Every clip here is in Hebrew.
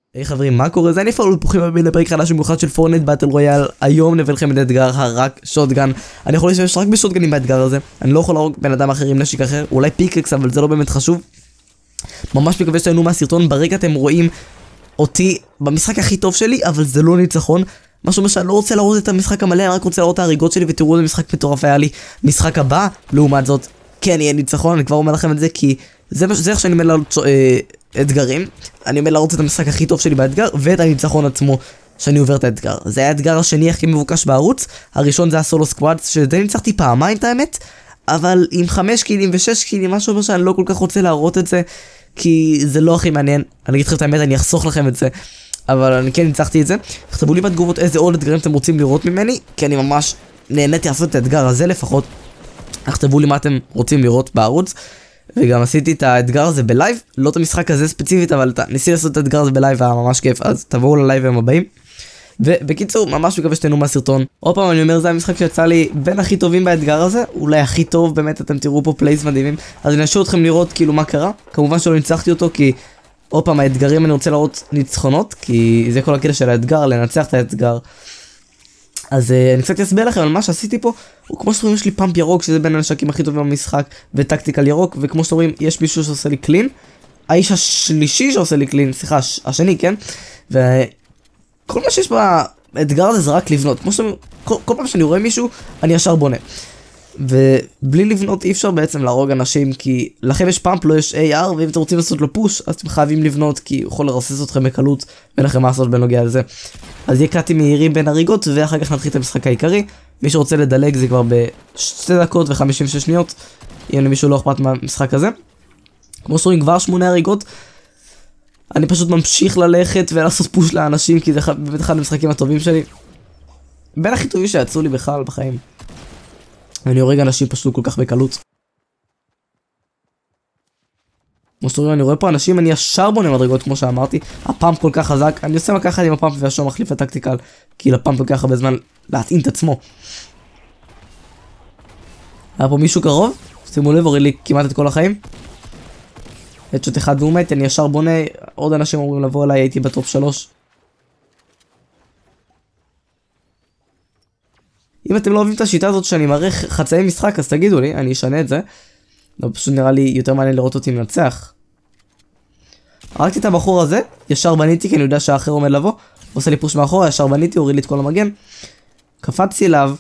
היי חברים, מה קורה? זה אני פאול ופרוכים הבאים לפרק חדש במיוחד של פורטנייט באטל רויאל. היום נביא לכם את האתגר הרק שוטגן. אני יכול להשתמש רק בשוטגנים באתגר הזה. אני לא יכול להרוג בן אדם אחר עם נשק אחר, אולי פיקקס, אבל זה לא באמת חשוב. ממש מקווה שתהנו מהסרטון. ברגע אתם רואים אותי במשחק הכי טוב שלי, אבל זה לא ניצחון. משהו שאני לא רוצה להראות את המשחק המלא, אני רק רוצה להראות את ההריגות שלי, ותראו איזה משחק מטורף היה לי. משחק הבא, לעומת זאת, כן יהיה ניצחון. אני כבר אומר לכם את זה, כי זה איך שאני אומר אתגרים. אני אומר להראות את המשחק הכי טוב שלי באתגר, ואת הניצחון עצמו שאני עובר את האתגר. זה היה האתגר השני הכי מבוקש בערוץ. הראשון זה הסולו סקוואד, שזה ניצחתי פעמיים את האמת, אבל עם 5 קילים ו6 קילים, משהו אומר שאני לא כל כך רוצה להראות את זה, כי זה לא הכי מעניין. אני אגיד לכם את האמת, אני אחסוך לכם את זה, אבל אני כן ניצחתי את זה. תכתבו לי בתגובות איזה עוד אתגרים אתם רוצים לראות ממני, כי אני ממש נהניתי לעשות את האתגר הזה לפחות. תכתבו לי מה אתם רוצים לראות בערוץ. וגם עשיתי את האתגר הזה בלייב, לא את המשחק הזה ספציפית, אבל ניסיתי לעשות את האתגר הזה בלייב, היה ממש כיף, אז תבואו ללייב הם הבאים. ובקיצור, ממש מקווה שתהנו מהסרטון. עוד פעם אני אומר, זה המשחק שיצא לי בין הכי טובים באתגר הזה, אולי הכי טוב, באמת אתם תראו פה פלייס מדהימים, אז אני אשאיר אתכם לראות כאילו מה קרה. כמובן שלא ניצחתי אותו, כי עוד פעם האתגרים אני רוצה לראות ניצחונות, כי זה כל הקטע של האתגר, לנצח את האתגר. אז אני קצת אסביר לכם על מה שעשיתי פה. כמו שאתם רואים, יש לי פאמפ ירוק, שזה בין הנשקים הכי טובים במשחק, וטקטיקל ירוק, וכמו שאתם רואים, יש מישהו שעושה לי קלין, האיש השלישי שעושה לי קלין, סליחה, השני, כן? וכל מה שיש באתגר הזה זה רק לבנות. כמו שאתם רואים, כל פעם שאני רואה מישהו, אני ישר בונה. ובלי לבנות אי אפשר בעצם להרוג אנשים, כי לכם יש פאמפ, לא יש AR, ואם אתם רוצים לעשות לו פוש, אז אתם חייבים לבנות, כי הוא יכול לרסס אתכם בקלות, ואין לכם מה לעשות בנוגע לזה. אז יהיה קאטים מהירים בין הריגות, ואחר כך נתחיל את המשחק העיקרי. מי שרוצה לדלג זה כבר ב2 דקות ו56 שניות, אם למישהו לא אכפת מהמשחק הזה. כמו שרואים, כבר 8 הריגות. אני פשוט ממשיך ללכת ולעשות פוש לאנשים, כי זה באמת אחד המשחקים הטובים שלי. בין הכי טובים שיצאו לי בכלל בחיים. ואני הורג אנשים פשוט כל כך בקלות. כמו שאתם רואים, אני רואה פה אנשים, אני ישר בונה מדרגות כמו שאמרתי. הפאמפ כל כך חזק, אני עושה מכה אחת עם הפאמפ וישר מחליף את הטקטיקל, כי לפאמפ לוקח הרבה זמן להתאים את עצמו. היה פה מישהו קרוב, שימו לב, הוריד לי כמעט את כל החיים. הדשוט אחד והוא מת, אני ישר בונה, עוד אנשים אומרים לבוא אליי, הייתי בטופ 3. אם אתם לא אוהבים את השיטה הזאת שאני מראה חצאי משחק, אז תגידו לי, אני אשנה את זה. לא, פשוט נראה לי יותר מעניין לראות אותי מנצח. הרגתי את הבחור הזה, ישר בניתי, כי אני יודע שהאחר עומד לבוא. עושה לי פוש מאחורה, ישר בניתי, הוריד לי את כל המגן. קפצתי אליו.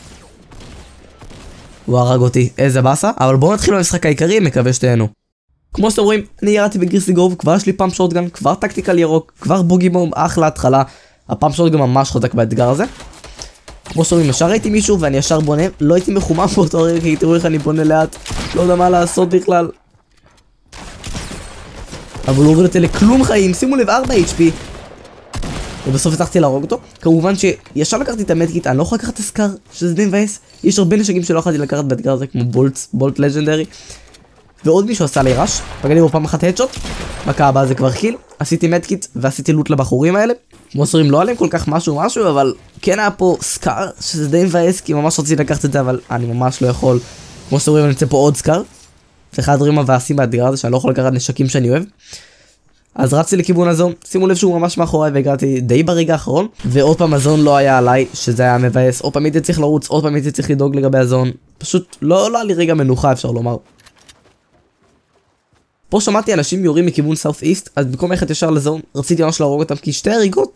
הוא הרג אותי, איזה באסה. אבל בואו נתחיל במשחק העיקרי, מקווה שתהנו. כמו שאתם רואים, אני ירדתי בגריסי גרוב, כבר יש לי פאמפ שוטגן, כבר טקטיקל ירוק, כבר בוגי בום, אחלה התחלה. הפאמפ שוטגן ממש חזק באתגר הזה. כמו שאומרים, ישר ראיתי מישהו ואני ישר בונה, לא הייתי מחומם באותו רגע, כי תראו איך אני בונה לאט, לא יודע מה לעשות בכלל. אבל הוא הוריד אותי לכלום חיים, שימו לב, 4 HP. ובסוף הצלחתי להרוג אותו. כמובן שישר לקחתי את המדקיט, אני לא יכול לקחת את הסקאר, שזה די מבאס. יש הרבה נשקים שלא יכולתי לקחת באתגר הזה, כמו בולט לג'נדרי. ועוד מישהו עשה לי רש, פגעתי בו פעם אחת הדשוט, מכה הבאה זה כבר קיל, עשיתי מדקיט ועשיתי לוט לבחורים האלה. כמו שאומרים, לא עליהם כל כך משהו, אבל כן היה פה סקאר, שזה די מבאס, כי ממש רציתי לקחת את זה, אבל אני ממש לא יכול. כמו שאומרים, אני אצא פה עוד סקאר. זה אחד הדברים המבאסים באתגר הזה, שאני לא יכול לקחת נשקים שאני אוהב. אז רצתי לכיוון הזון, שימו לב שהוא ממש מאחורי, והגעתי די ברגע האחרון, ועוד פעם הזון לא היה עליי, שזה היה מבאס. עוד פעם הייתי צריך לרוץ, עוד פעם הייתי צריך לדאוג לגבי הזון. פשוט לא היה לי רגע מנוחה, אפשר לומר. פה שמעתי אנשים יורים מכיוון סאוף איסט, אז במקום ללכת ישר לזון, רציתי ממש להרוג אותם, כי 2 הריגות.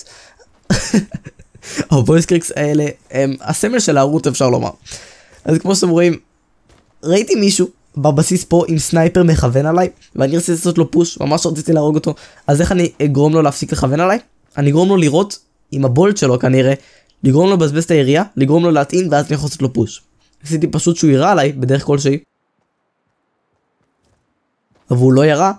הוויס קריקס האלה הם הסמל של הערוץ, אפשר לומר. אז כמו שאתם רואים, ראיתי מישהו בבסיס פה עם סנייפר מכוון עליי, ואני רציתי לעשות לו פוש, ממש רציתי להרוג אותו. אז איך אני אגרום לו להפסיק לכוון עליי? אני אגרום לו לירות עם הבולט שלו כנראה, לגרום לו לבזבז את הירייה, לגרום לו להטעין, ואז אני יכול לעשות לו פוש. עשיתי פשוט שהוא ירה עליי בדרך כלשהי. אבל הוא לא ירה.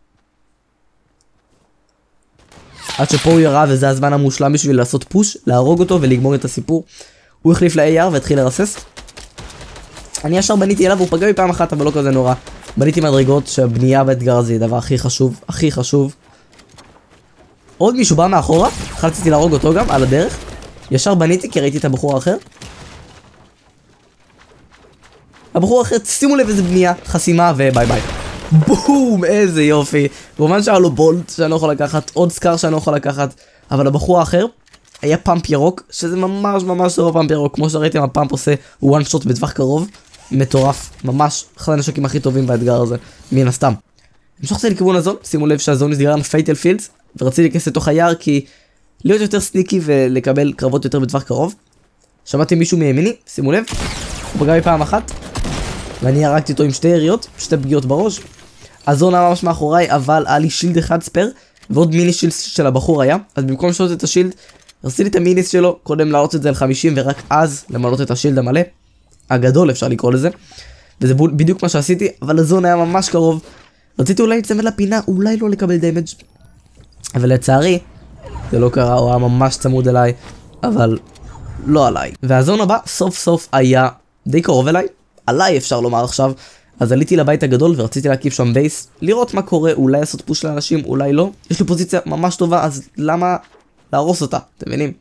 עד שפה הוא ירה, וזה הזמן המושלם בשביל לעשות פוש, להרוג אותו ולגמור את הסיפור. הוא החליף ל-AR והתחיל לרסס. אני ישר בניתי אליו, הוא פגע לי פעם אחת, אבל לא כזה נורא. בניתי מדרגות שהבנייה באתגר הזה היא הדבר הכי חשוב, הכי חשוב. עוד מישהו בא מאחורה, חלציתי להרוג אותו גם על הדרך. ישר בניתי כי ראיתי את הבחור האחר. הבחור האחר, שימו לב איזה בנייה, חסימה וביי ביי. בום, איזה יופי. כמובן שהיה לו בולט שאני לא יכול לקחת, עוד סקאר שאני לא יכול לקחת, אבל הבחור האחר היה פאמפ ירוק, שזה ממש ממש לא פאמפ ירוק, כמו שראיתם הפאמפ עושה one shot בטווח קרוב, מטורף, ממש אחד הנשקים הכי טובים באתגר הזה, מן הסתם. המשכתי לכיוון הזון, שימו לב שהזון נסגר על פייטל פילדס, ורציתי להיכנס לתוך היער כי להיות יותר סניקי ולקבל קרבות יותר בטווח קרוב. שמעתי מישהו מימיני, שימו לב, הוא פגע בי פעם אחת, ואני הרגתי אותו עם שתי יריות, שתי פגיעות בראש. הזון היה ממש מאחוריי, אבל היה לי שילד אחד ספר, ועוד מיני שילד של הבחור היה, אז במקום לשנות את השילד, רציתי את המיניס שלו, קודם להעלות את זה ל-50 ורק אז למלות את השילד המלא, הגדול אפשר לקרוא לזה, וזה בדיוק מה שעשיתי, אבל הזון היה ממש קרוב, רציתי אולי להצמד לפינה, אולי לא לקבל דמג', אבל לצערי, זה לא קרה, הוא היה ממש צמוד אליי, אבל לא עליי. והזון הבא סוף סוף היה די קרוב אליי, עליי אפשר לומר עכשיו, אז עליתי לבית הגדול ורציתי להקיף שם בייס, לראות מה קורה, אולי לעשות פוש לאנשים, אולי לא. יש לי פוזיציה ממש טובה, אז למה להרוס אותה, אתם מבינים?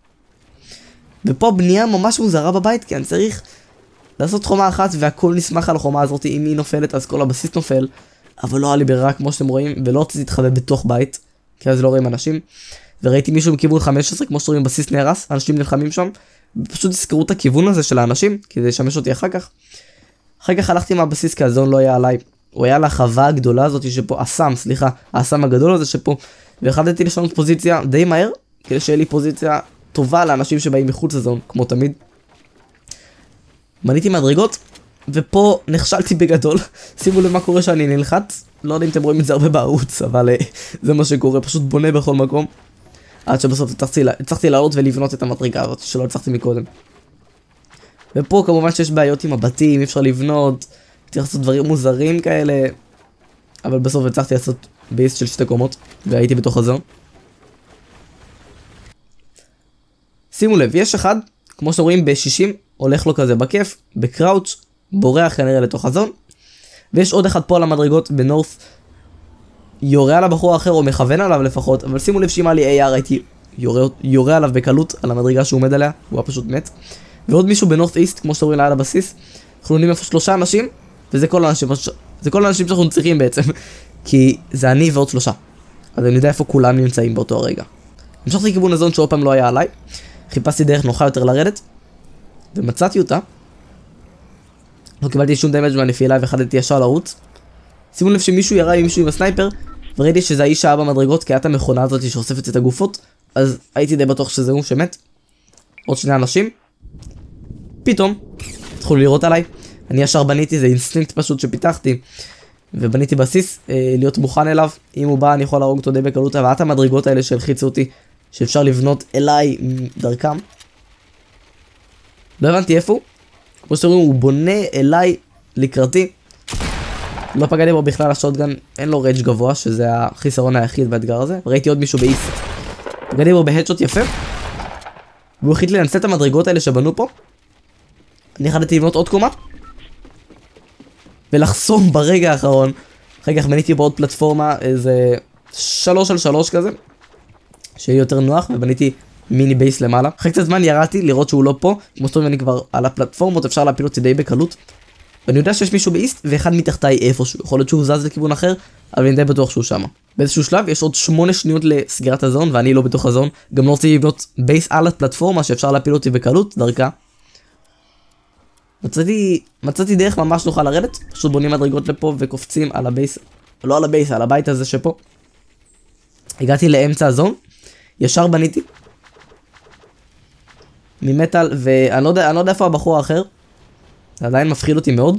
ופה בנייה ממש מוזרה בבית, כי אני צריך לעשות חומה אחת והכל נסמך על החומה הזאת, אם היא נופלת אז כל הבסיס נופל, אבל לא היה לי ברירה כמו שאתם רואים, ולא רציתי להתחבא בתוך בית, כי אז לא רואים אנשים, וראיתי מישהו מכיוון 15, כמו שרואים בסיס נהרס, אנשים נלחמים שם, ופשוט תזכרו את הכיוון הזה של האנשים, כי זה ישמש אותי אחר כך. אחר כך הלכתי מהבסיס, כי הזון לא היה עליי, הוא היה לחווה הגדולה הזאת שפה, האסם הגדול הזה שפה, והחלטתי לשנות פוזיציה די מהר, כדי שיהיה לי פוזיציה טובה לאנשים שבאים מחוץ לזון, כמו תמיד. מניתי מדרגות, ופה נכשלתי בגדול, שימו לב מה קורה שאני נלחץ, לא יודע אם אתם רואים את זה הרבה בערוץ, אבל זה מה שקורה, פשוט בונה בכל מקום, עד שבסוף הצלחתי לעלות ולבנות את המדרגה הזאת, שלא הצלחתי מקודם. ופה כמובן שיש בעיות עם הבתים, אי אפשר לבנות, צריך לעשות דברים מוזרים כאלה, אבל בסוף הצלחתי לעשות בייס של 2 קומות, והייתי בתוך הזון. שימו לב, יש אחד, כמו שאתם רואים ב-60, הולך לו כזה בכיף, בקראוץ', בורח כנראה לתוך הזון, ויש עוד אחד פה על המדרגות בנורף, יורה על הבחור האחר או מכוון עליו לפחות, אבל שימו לב שאם היה לי AR הייתי יורה עליו בקלות על המדרגה שהוא עומד עליה, הוא היה פשוט מת. ועוד מישהו בנורף איסט, כמו שאתם רואים ליד הבסיס, אנחנו נותנים איפה 3 אנשים, וזה כל האנשים שאנחנו צריכים בעצם, כי זה אני ועוד 3, אז אני יודע איפה כולם נמצאים באותו הרגע. המשכתי לכיוון הזון שעוד פעם לא היה עליי, חיפשתי דרך נוחה יותר לרדת, ומצאתי אותה, לא קיבלתי שום דמג' מהנפילה והחלטתי ישר לרוץ. שימו לב שמישהו ירה מישהו עם הסנייפר, וראיתי שזה האיש שהיה במדרגות, כי הייתה המכונה הזאת שאוספת את הגופות, אז הייתי די בטוח שזה הוא שמת. עוד 2 אנשים. פתאום, התחילו לראות עליי. אני ישר בניתי, זה אינסטינקט פשוט שפיתחתי, ובניתי בסיס, להיות מוכן אליו. אם הוא בא אני יכול להרוג אותו די בקלות, אבל המדרגות האלה שהלחיצו אותי, שאפשר לבנות אליי דרכם. לא הבנתי איפה הוא. כמו שאתם רואים, הוא בונה אליי לקראתי. לא פגעתי בו בכלל השוטגן, אין לו רייג' גבוה, שזה החיסרון היחיד באתגר הזה. ראיתי עוד מישהו באיסט. פגעתי בו בהדשוט יפה. והוא החליט לנצל את המדרגות האלה שבנו פה. אני החלטתי לבנות עוד קומה. ולחסום ברגע האחרון. אחר כך בניתי בעוד פלטפורמה, איזה 3x3 כזה. שיהיה יותר נוח, ובניתי מיני בייס למעלה. אחרי קצת זמן ירדתי לראות שהוא לא פה. כמו שאתם אני כבר על הפלטפורמות, אפשר להפיל אותי די בקלות. ואני יודע שיש מישהו באיסט, ואחד מתחתיי איפשהו. יכול להיות שהוא זז לכיוון אחר, אבל אני די בטוח שהוא שמה. באיזשהו שלב יש עוד 8 שניות לסגירת הזון, ואני לא בתוך הזון. גם לא רוצה לבנות בייס על הפלטפורמה, שאפשר להפיל אותי בקלות דרכה. מצאתי דרך ממש נוחה לרדת. פשוט בונים מדרגות לפה וקופצים על הבייס. לא על הבייס, על הבית הזה שפה. הגעתי לאמצע הזון. ישר בניתי. ממטל, ואני לא יודע איפה הבחור האחר. זה עדיין מפחיד אותי מאוד.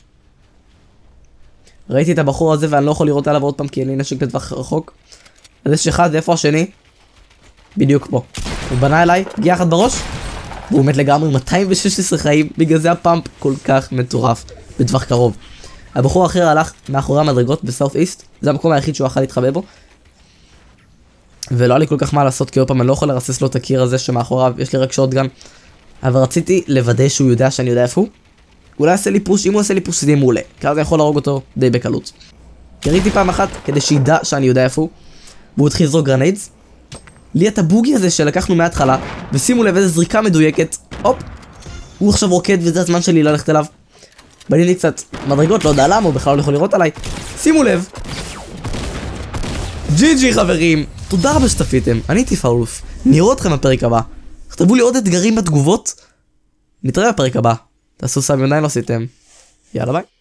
ראיתי את הבחור הזה ואני לא יכול לראות עליו עוד פעם כי אין לי נשק לטווח רחוק. אז יש אחד, ואיפה השני? בדיוק פה. הוא בנה אליי, פגיעה אחת בראש, והוא מת לגמרי, 216 חיים, בגלל זה הפאמפ כל כך מטורף בטווח קרוב. הבחור האחר הלך מאחורי המדרגות בסאוף איסט, זה המקום היחיד שהוא יכול להתחבא בו. ולא היה לי כל כך מה לעשות, כי עוד פעם אני לא יכול לרסס לו את הקיר הזה שמאחוריו, יש לי רק שוטגן. אבל רציתי לוודא שהוא יודע שאני יודע איפה הוא. אולי יעשה לי פוש, אם הוא יעשה לי פוש זה יהיה מעולה, כי אז אני יכול להרוג אותו די בקלות. יריתי פעם אחת כדי שידע שאני יודע איפה הוא, והוא התחיל לזרוק גרניידס. לי את הבוגי הזה שלקחנו מההתחלה, ושימו לב איזה זריקה מדויקת, הופ, הוא עכשיו רוקד וזה הזמן שלי ללכת אליו. בניתי קצת מדרגות, לא יודע למה, הוא בכלל לא יכול לראות עליי. שימו לב. GG חברים, תודה רבה שצפיתם, אני הייתי פאולוף, נראה אתכם בפרק הבא. תכתבו לי עוד אתגרים בתגובות. נתראה בפרק הבא. תעשו סאב אם עדיין לא עשיתם. יאללה ביי.